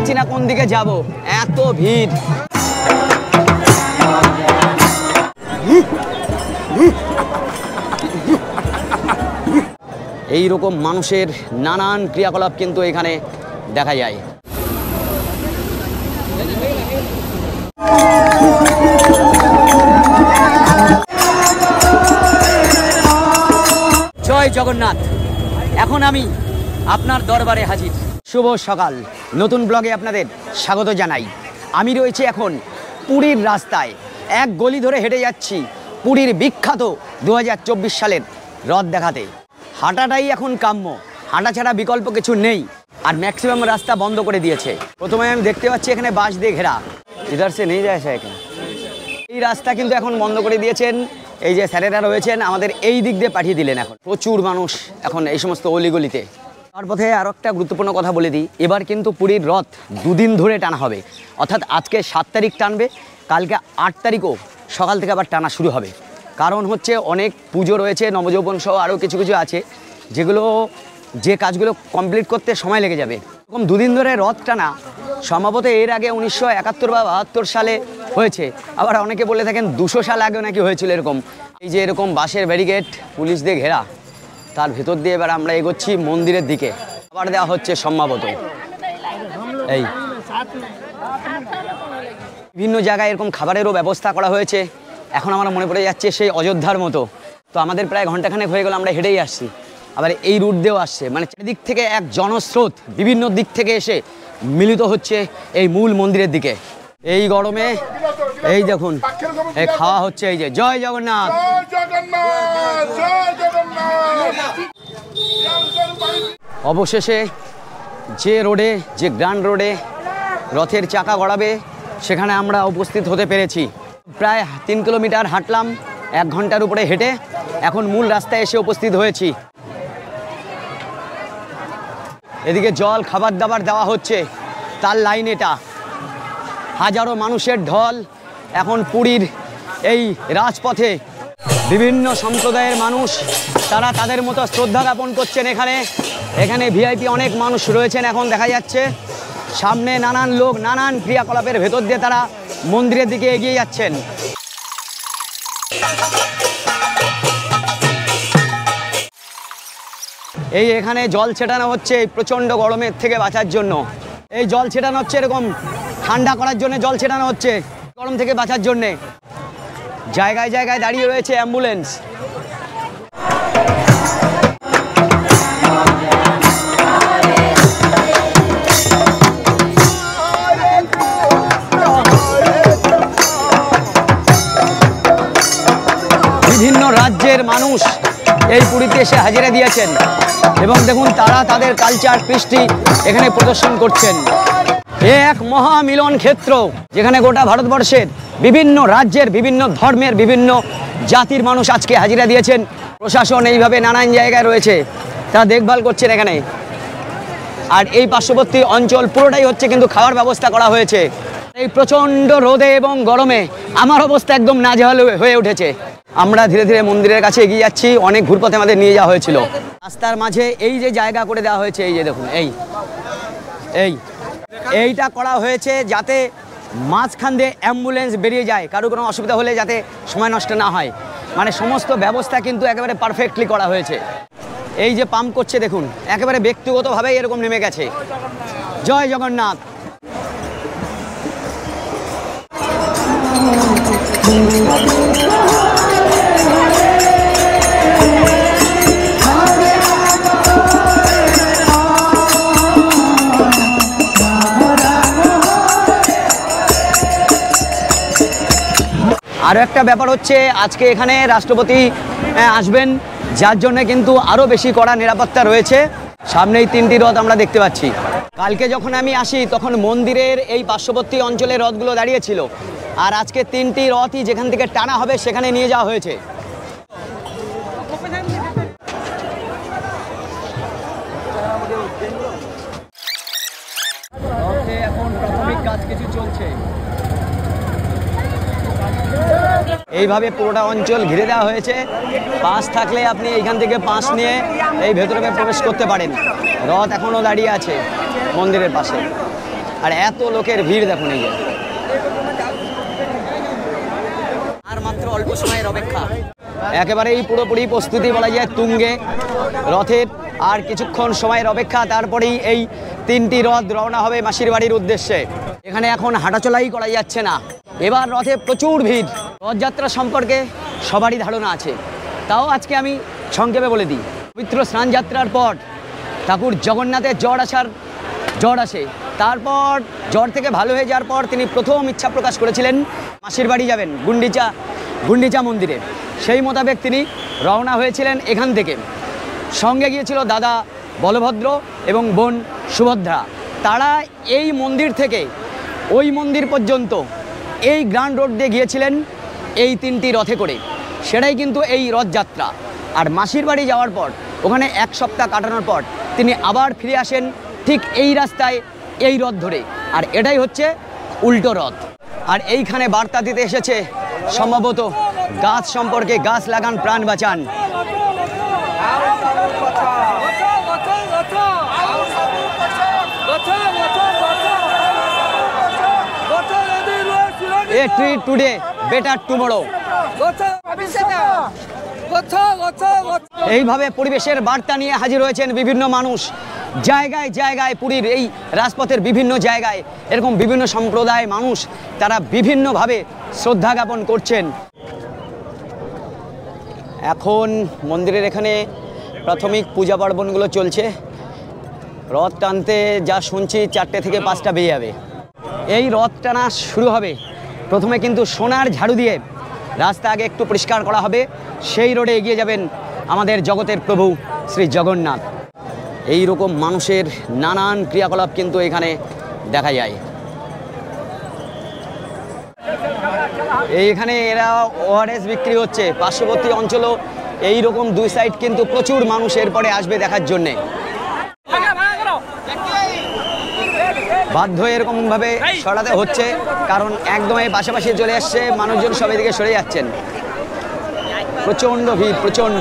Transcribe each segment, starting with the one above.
পাচ্ছি না কোন দিকে যাব, এত ভিড়। এই রকম মানুষের নানান ক্রিয়াকলাপ কিন্তু এখানে দেখা যায়। জয় জগন্নাথ। এখন আমি আপনার দরবারে হাজির। শুভ সকাল, নতুন ব্লগে আপনাদের স্বাগত জানাই। আমি রয়েছি এখন পুরীর রাস্তায়, এক গলি ধরে হেঁটে যাচ্ছি পুরীর বিখ্যাত 2024 সালের রথ দেখাতে। হাঁটাটাই এখন কাম্য, হাঁটা ছাড়া বিকল্প কিছু নেই। আর ম্যাক্সিমাম রাস্তা বন্ধ করে দিয়েছে। প্রথমে আমি দেখতে পাচ্ছি এখানে বাঁশ দিয়ে ঘেরা, ইধার সে নেই যায় এখানে। এই রাস্তা কিন্তু এখন বন্ধ করে দিয়েছেন। এই যে স্যারেরা রয়েছেন আমাদের এই দিক দিয়ে পাঠিয়ে দিলেন। এখন প্রচুর মানুষ এখন এই সমস্ত অলিগলিতে। তার পথে আরও একটা গুরুত্বপূর্ণ কথা বলে দিই, এবার কিন্তু পুরীর রথ দুদিন ধরে টানা হবে। অর্থাৎ আজকে 7 তারিখ টানবে, কালকে 8 তারিখও সকাল থেকে আবার টানা শুরু হবে। কারণ হচ্ছে অনেক পুজো রয়েছে, নবযৌবন সহ আরও কিছু কিছু আছে, যে কাজগুলো কমপ্লিট করতে সময় লেগে যাবে। এরকম দুদিন ধরে রথ টানা সম্ভবত এর আগে 1971 বা 72 সালে হয়েছে। আবার অনেকে বলে থাকেন 200 সাল আগেও নাকি হয়েছিল এরকম। এই যে এরকম বাঁশের ব্যারিকেড পুলিশ দিয়ে ঘেরা, তার ভেতর দিয়ে এবার আমরা এগোচ্ছি মন্দিরের দিকে। আবার দেওয়া হচ্ছে সম্ভবত এই বিভিন্ন জায়গায় এরকম খাবারেরও ব্যবস্থা করা হয়েছে। এখন আমার মনে পড়ে যাচ্ছে সেই অযোধ্যার মতো। তো আমাদের প্রায় ঘন্টাখানেক হয়ে গেল আমরা হেঁটেই আসছি, আবার এই রুট দিয়েও আসছে। মানে চারিদিক থেকে এক জনস্রোত বিভিন্ন দিক থেকে এসে মিলিত হচ্ছে এই মূল মন্দিরের দিকে। এই গরমে এই দেখুন এই খাওয়া হচ্ছে, এই যে জয় জগন্নাথ। অবশেষে যে রোডে, যে গ্র্যান্ড রোডে রথের চাকা গড়াবে সেখানে আমরা উপস্থিত হতে পেরেছি। প্রায় 3 কিলোমিটার হাঁটলাম 1 ঘন্টার উপরে হেঁটে, এখন মূল রাস্তায় এসে উপস্থিত হয়েছি। এদিকে জল খাবার দাবার দেওয়া হচ্ছে, তার লাইন এটা। হাজারো মানুষের ঢল এখন পুরীর এই রাজপথে। বিভিন্ন সম্প্রদায়ের মানুষ, তারা তাদের মতো শ্রদ্ধা জ্ঞাপন করছেন। এখানে ভিআইপি অনেক মানুষ রয়েছেন এখন দেখা যাচ্ছে। সামনে নানান লোক নানান ক্রিয়াকলাপের ভেতর দিয়ে তারা মন্দিরের দিকে এগিয়ে যাচ্ছেন। এখানে জল ছেটানো হচ্ছে এই প্রচণ্ড গরমের থেকে বাঁচার জন্য। এই জল ছেটানো হচ্ছে এরকম ঠান্ডা করার জন্য, জল ছেটানো হচ্ছে গরম থেকে বাঁচার জন্যে। জায়গায় জায়গায় দাঁড়িয়ে রয়েছে অ্যাম্বুলেন্স। বিভিন্ন রাজ্যের মানুষ এই পুরীতে এসে হাজিরা দিয়েছেন এবং দেখুন তারা তাদের কালচার কৃষ্টি এখানে প্রদর্শন করছেন। এক মহামিলন ক্ষেত্র, যেখানে গোটা ভারতবর্ষের বিভিন্ন রাজ্যের, বিভিন্ন ধর্মের, বিভিন্ন জাতির মানুষ আজকে হাজিরা দিয়েছেন। প্রশাসন এইভাবে নানান জায়গায় রয়েছে, তারা দেখভাল করছেন এখানে। আর এই পার্শ্ববর্তী অঞ্চল পুরোটাই হচ্ছে কিন্তু খাওয়ার ব্যবস্থা করা হয়েছে। এই প্রচণ্ড রোদে এবং গরমে আমার অবস্থা একদম নাজেহাল হয়ে উঠেছে। আমরা ধীরে ধীরে মন্দিরের কাছে এগিয়ে যাচ্ছি। অনেক ঘুরপথে আমাদের নিয়ে যাওয়া হয়েছিল। রাস্তার মাঝে এই যে জায়গা করে দেওয়া হয়েছে, এই যে দেখুন এইটা করা হয়েছে যাতে মাঝখান দিয়ে অ্যাম্বুলেন্স বেরিয়ে যায়, কারো কোনো অসুবিধা হলে যাতে সময় নষ্ট না হয়। মানে সমস্ত ব্যবস্থা কিন্তু একেবারে পারফেক্টলি করা হয়েছে। এই যে পাম্প করছে দেখুন, একেবারে ব্যক্তিগতভাবেই এরকম নেমে গেছে। জয় জগন্নাথ। আরও একটা ব্যাপার হচ্ছে, আজকে এখানে রাষ্ট্রপতি আসবেন, যার জন্য কিন্তু আরও বেশি কড়া নিরাপত্তা রয়েছে। সামনেই 3টি রথ আমরা দেখতে পাচ্ছি। কালকে যখন আমি আসি তখন মন্দিরের এই পার্শ্ববর্তী অঞ্চলের রথগুলো দাঁড়িয়েছিল, আর আজকে 3টি রথই যেখান থেকে টানা হবে সেখানে নিয়ে যাওয়া হয়েছে। এখন প্রাথমিক কাজ কিছু চলছে। এইভাবে পুরোটা অঞ্চল ঘিরে দেওয়া হয়েছে। পাস থাকলে আপনি এইখান থেকে পাস নিয়ে এই ভেতরে প্রবেশ করতে পারেন। রথ এখনও দাঁড়িয়ে আছে মন্দিরের পাশে। আর এত লোকের ভিড় দেখুন এই যে। আর মাত্র অল্প সময়ের অপেক্ষা, একেবারেই পুরোপুরি প্রস্তুতি বলা যায় তুঙ্গে রথের। আর কিছুক্ষণ সময়ের অপেক্ষা, তারপরেই এই 3টি রথ রওনা হবে মাসির বাড়ির উদ্দেশ্যে। এখানে এখন হাঁটাচলাই করা যাচ্ছে না, এবার রথে প্রচুর ভিড়। রথযাত্রা সম্পর্কে সবারই ধারণা আছে, তাও আজকে আমি সংক্ষেপে বলে দিই। পবিত্র স্নান যাত্রার পর ঠাকুর জগন্নাথের জ্বর আসে, তারপর জ্বর থেকে ভালো হয়ে যাওয়ার পর তিনি প্রথম ইচ্ছা প্রকাশ করেছিলেন মাসির বাড়ি যাবেন, গুন্ডিচা মন্দিরে। সেই মোতাবেক তিনি রওনা হয়েছিলেন এখান থেকে। সঙ্গে গিয়েছিল দাদা বলভদ্র এবং বোন সুভদ্রা। তারা এই মন্দির থেকে ওই মন্দির পর্যন্ত এই গ্র্যান্ড রোড দিয়ে গিয়েছিলেন এই 3টি রথে করে। সেটাই কিন্তু এই রথযাত্রা। আর মাসির বাড়ি যাওয়ার পর ওখানে 1 সপ্তাহ কাটানোর পর তিনি আবার ফিরে আসেন ঠিক এই রাস্তায় এই রথ ধরে। আর এটাই হচ্ছে উল্টো রথ। আর এইখানে বার্তা দিতে এসেছে সম্ভবত গাছ সম্পর্কে, গাছ লাগান প্রাণ বাঁচান। A tree today, better tomorrow. এইভাবে পরিবেশের বার্তা নিয়ে হাজির হয়েছেন বিভিন্ন মানুষ। জায়গায় জায়গায় পুরীর এই রাজপথের বিভিন্ন জায়গায় এরকম বিভিন্ন সম্প্রদায় মানুষ, তারা বিভিন্নভাবে শ্রদ্ধা জ্ঞাপন করছেন। এখন মন্দিরের এখানে প্রাথমিক পূজা পার্বণগুলো চলছে। রথ টানতে যা শুনছি 4টে থেকে 5টা বেজে যাবে। এই রথ টানা শুরু হবে, প্রথমে কিন্তু সোনার ঝাড়ু দিয়ে রাস্তা আগে একটু পরিষ্কার করা হবে। সেই রোডে এগিয়ে যাবেন আমাদের জগতের প্রভু শ্রী জগন্নাথ। এই রকম মানুষের নানান ক্রিয়াকলাপ কিন্তু এখানে দেখা যায়। এইখানে এরা ওআরএস বিক্রি হচ্ছে। পার্শ্ববর্তী অঞ্চলও এইরকম 2 সাইড কিন্তু প্রচুর মানুষ এরপরে আসবে দেখার জন্যে। বাধ্য এরকমভাবে সরাতে হচ্ছে, কারণ একদম এই পাশাপাশি চলে আসছে, মানুষজন সব এদিকে সরে যাচ্ছেন। প্রচণ্ড ভিড়, প্রচণ্ড।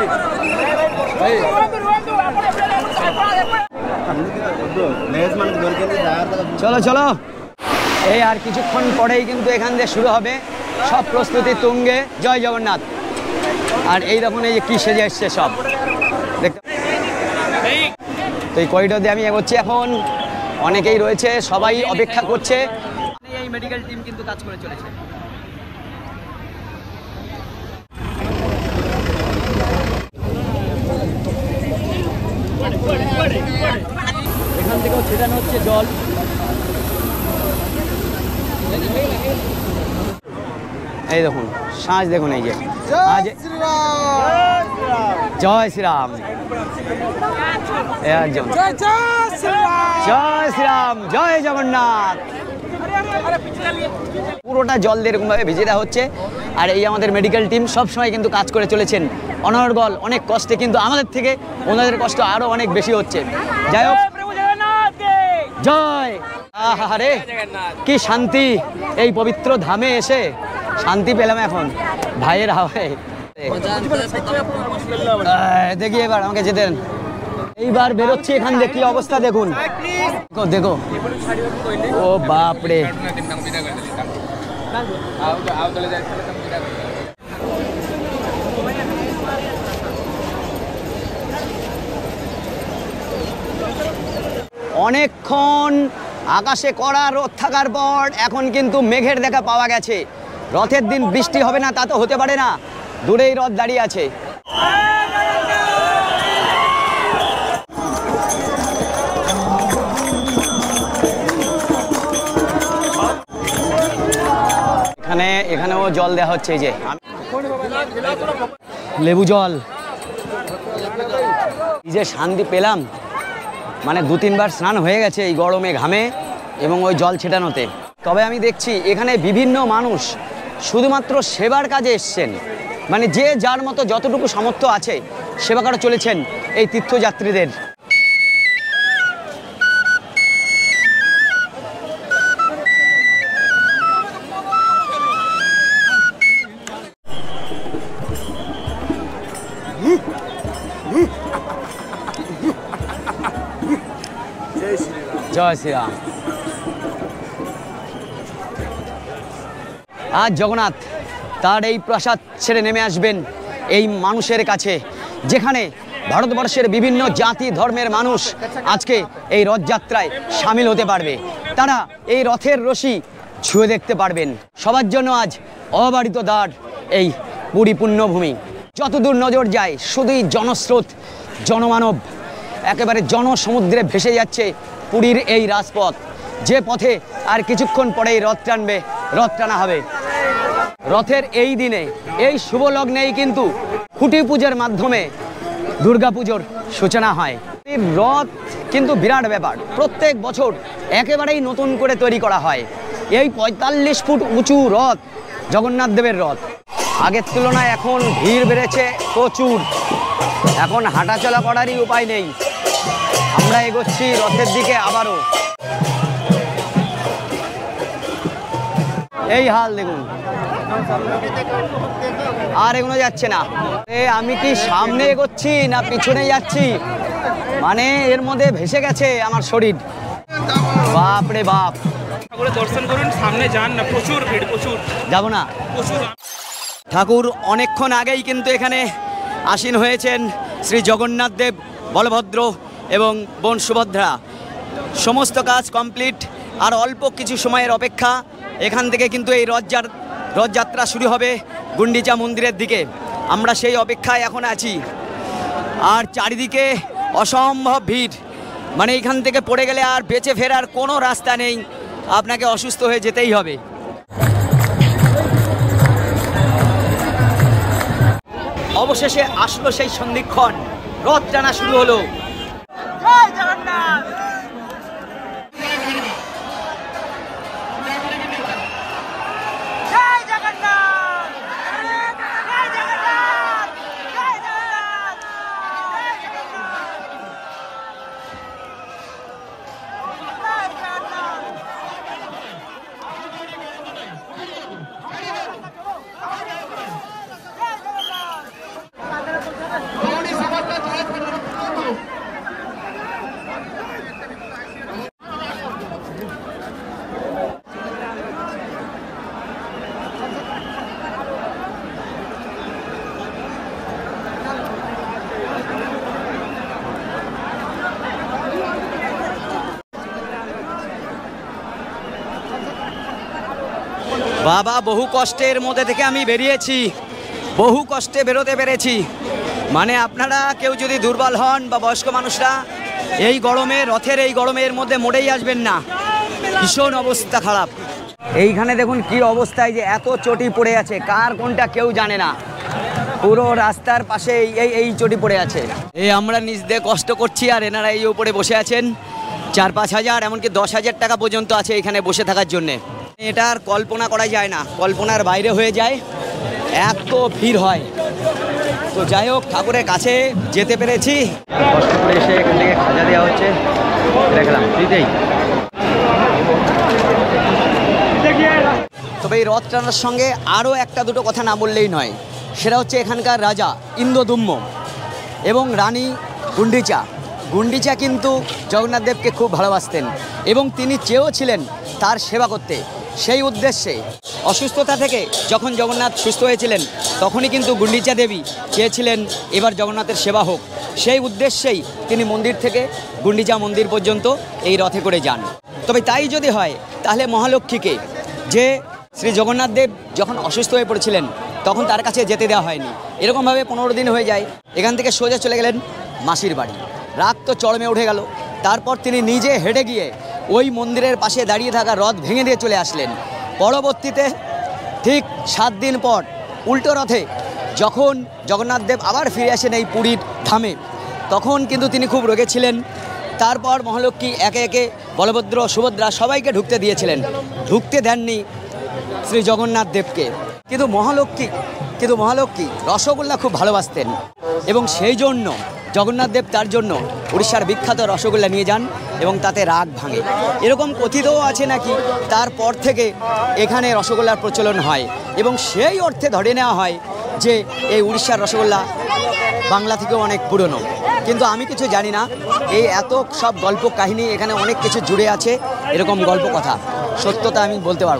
চলো চলো, এই আর কিছুক্ষণ পরেই কিন্তু এখান থেকে শুরু হবে। সব প্রস্তুতি তুঙ্গে। জয় জগন্নাথ। আর এই দেখুন এই যে কি সেজে এসছে সব দেখতে। তো এই করিডোর দিয়ে আমি এগোচ্ছি এখন। অনেকেই রয়েছে, সবাই অপেক্ষা করছে। এই মেডিকেল টিম কিন্তু কাজ করে চলেছে। এখান থেকেও ছেটানো হচ্ছে জল। এই দেখুন সাজ, দেখুন এই যে জয় শ্রীরাম, জয় শ্রীরাম, জয় জগন্নাথ। পুরোটা জল দিয়ে এরকমভাবে ভিজে দেওয়া হচ্ছে। আর এই আমাদের মেডিকেল টিম সবসময় কিন্তু কাজ করে চলেছেন অনর্গল, অনেক কষ্টে, কিন্তু আমাদের থেকে ওনাদের কষ্ট আরো অনেক বেশি হচ্ছে। যাই হোক, জয়। আহারে কি শান্তি, এই পবিত্র ধামে এসে শান্তি পেলাম এখন ভাইয়ের হাওয়ায়। দেখি এবার আমাকে যেতে দেন। এইবার বেরোচ্ছি এখান থেকে, কি অবস্থা দেখুন, দেখো। ও বাপরে, অনেকক্ষণ আকাশে কড়া রোদ থাকার পর এখন কিন্তু মেঘের দেখা পাওয়া গেছে। রথের দিন বৃষ্টি হবে না তা তো হতে পারে না। দূরেই রথ দাঁড়িয়ে আছে। এখানেও জল দেওয়া হচ্ছে, এই যে লেবু জল। এই যে শান্তি পেলাম, মানে 2-3 বার স্নান হয়ে গেছে এই গরমে ঘামে এবং ওই জল ছেটানোতে। তবে আমি দেখছি এখানে বিভিন্ন মানুষ শুধুমাত্র সেবার কাজে এসছেন, মানে যে যার মতো যতটুকু সামর্থ্য আছে সেবা করে চলেছেন এই তীর্থযাত্রীদের। জয় শ্রীরাম। আজ জগন্নাথ তার এই প্রাসাদ ছেড়ে নেমে আসবেন এই মানুষের কাছে, যেখানে ভারতবর্ষের বিভিন্ন জাতি ধর্মের মানুষ আজকে এই রথযাত্রায় সামিল হতে পারবে। তারা এই রথের রশি ছুঁয়ে দেখতে পারবেন। সবার জন্য আজ অবারিত দ্বার এই পুরী পুণ্যভূমি। যতদূর নজর যায় শুধুই জনস্রোত, জনমানব, একেবারে জনসমুদ্রে ভেসে যাচ্ছে পুরীর এই রাজপথ, যে পথে আর কিছুক্ষণ পরেই রথ টানা হবে। রথের এই দিনে, এই শুভ লগ্নেই কিন্তু খুঁটি পুজোর মাধ্যমে দুর্গাপুজোর সূচনা হয়। রথ কিন্তু বিরাট ব্যাপার, প্রত্যেক বছর একেবারেই নতুন করে তৈরি করা হয়। এই ৪৫ ফুট উঁচু রথ জগন্নাথ দেবের রথ। আগের তুলনায় এখন ভিড় বেড়েছে প্রচুর, এখন হাঁটাচলা করারই উপায় নেই। আমরা এগোচ্ছি রথের দিকে আবারও। এই হাল দেখুন, আর এগোনো যাচ্ছে না। আমি কি সামনে এগোচ্ছি না পিছনে যাচ্ছি, মানে এর মধ্যে ভেসে গেছে আমার শরীর। বাপ রে বাপ, দর্শন করুন, সামনে যান না, প্রচুর ভিড়, প্রচুর। যাব না। প্রচুর ঠাকুর অনেকক্ষণ আগেই কিন্তু এখানে আসীন হয়েছেন। শ্রী জগন্নাথ দেব, বলভদ্র এবং বোন সুভদ্রা। সমস্ত কাজ কমপ্লিট, আর অল্প কিছু সময়ের অপেক্ষা। এখান থেকে কিন্তু এই রথযাত্রা শুরু হবে গুন্ডিচা মন্দিরের দিকে। আমরা সেই অপেক্ষায় এখন আছি। আর চারিদিকে অসম্ভব ভিড়, মানে এখান থেকে পড়ে গেলে আর বেঁচে ফেরার কোনো রাস্তা নেই, আপনাকে অসুস্থ হয়ে যেতেই হবে। অবশেষে আসলো সেই সন্ধিক্ষণ, রথ টানা শুরু হলো। জয় জগন্নাথ। বাবা, বহু কষ্টের মধ্যে থেকে আমি বেরিয়েছি, বহু কষ্টে বেরোতে পেরেছি। মানে আপনারা কেউ যদি দুর্বল হন বা বয়স্ক মানুষরা এই গরমে, রথের এই গরমের মধ্যে মোড়েই আসবেন না, ভীষণ অবস্থা খারাপ। এইখানে দেখুন কি অবস্থায়, যে এত চটি পড়ে আছে, কার কোনটা কেউ জানে না। পুরো রাস্তার পাশে এই চটি পড়ে আছে। এই আমরা নিজ দিয়ে কষ্ট করছি, আর এনারা এই উপরে বসে আছেন। ৪-৫ হাজার, এমনকি ১০,০০০ টাকা পর্যন্ত আছে এখানে বসে থাকার জন্যে। এটা আর কল্পনা করা যায় না, কল্পনার বাইরে হয়ে যায়, এত ভিড় হয়। তো যাই হোক, ঠাকুরের কাছে যেতে পেরেছি। কষ্ট করে এসে এখান থেকে খাজা দেওয়া হচ্ছে, দেখলাম ফ্রিতেই। তবে এই রথ টানার সঙ্গে আরও একটা দুটো কথা না বললেই নয়, সেটা হচ্ছে এখানকার রাজা ইন্দ্রদুম্ন এবং রানী গুন্ডিচা কিন্তু জগন্নাথ দেবকে খুব ভালোবাসতেন এবং তিনি চেয়েছিলেন তার সেবা করতে। সেই উদ্দেশ্যে অসুস্থতা থেকে যখন জগন্নাথ সুস্থ হয়েছিলেন, তখনই কিন্তু গুন্ডিচা দেবী চেয়েছিলেন এবার জগন্নাথের সেবা হোক। সেই উদ্দেশ্যেই তিনি মন্দির থেকে গুন্ডিচা মন্দির পর্যন্ত এই রথে করে যান। তবে তাই যদি হয়, তাহলে মহালক্ষ্মীকে, যে শ্রী জগন্নাথ দেব যখন অসুস্থ হয়ে পড়েছিলেন তখন তার কাছে যেতে দেওয়া হয়নি। এরকমভাবে 15 দিন হয়ে যায়। এখান থেকে সোজা চলে গেলেন মাসির বাড়ি। রাগ তো চরমে উঠে গেল। তারপর তিনি নিজে হেঁটে গিয়ে ওই মন্দিরের পাশে দাঁড়িয়ে থাকা রথ ভেঙে দিয়ে চলে আসলেন। পরবর্তীতে ঠিক 7 দিন পর উল্টো রথে যখন জগন্নাথ দেব আবার ফিরে আসেন এই পুরীর ধামে, তখন কিন্তু তিনি খুব রেগেছিলেন। তারপর মহালক্ষ্মী একে একে বলভদ্র, সুভদ্রা সবাইকে ঢুকতে দিয়েছিলেন, ঢুকতে দেননি শ্রী জগন্নাথ দেবকে। কিন্তু মহালক্ষ্মী রসগোল্লা খুব ভালোবাসতেন এবং সেই জন্য জগন্নাথ দেব তার জন্য উড়িষ্যার বিখ্যাত রসগোল্লা নিয়ে যান এবং তাতে রাগ ভাঙে। এরকম কথিতও আছে নাকি তারপর থেকে এখানে রসগোল্লার প্রচলন হয় এবং সেই অর্থে ধরে নেওয়া হয় যে এই উড়িষ্যার রসগোল্লা বাংলা থেকেও অনেক পুরনো। কিন্তু আমি কিছু জানি না, এই এত সব গল্প কাহিনী, এখানে অনেক কিছু জুড়ে আছে, এরকম গল্প কথা, সত্যতা আমি বলতে পারবো না।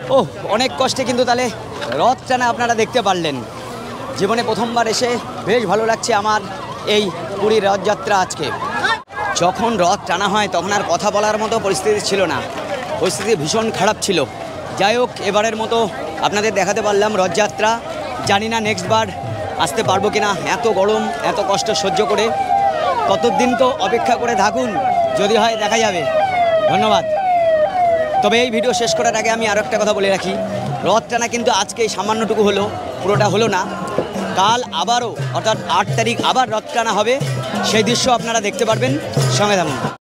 ওহ, অনেক কষ্টে কিন্তু তাহলে রথ টানা আপনারা দেখতে পারলেন। জীবনে প্রথমবার এসে বেশ ভালো লাগছে আমার এই পুরীর রথযাত্রা আজকে। যখন রথ টানা হয় তখন আর কথা বলার মতো পরিস্থিতি ছিল না, পরিস্থিতি ভীষণ খারাপ ছিল। যাই হোক, এবারের মতো আপনাদের দেখাতে পারলাম রথযাত্রা। জানি না নেক্সট বার আসতে পারবো কিনা, এত গরম এত কষ্ট সহ্য করে। ততদিন তো অপেক্ষা করে থাকুন, যদি হয় দেখা যাবে। ধন্যবাদ। তবে এই ভিডিও শেষ করার আগে আমি আরও একটা কথা বলে রাখি, রথ টানা কিন্তু আজকে এই সামান্যটুকু হলো, পুরোটা হলো না। কাল আবারও অর্থাৎ 8 তারিখ আবার রথ টানা হবে, সেই দৃশ্য আপনারা দেখতে পারবেন। সঙ্গে থাকুন।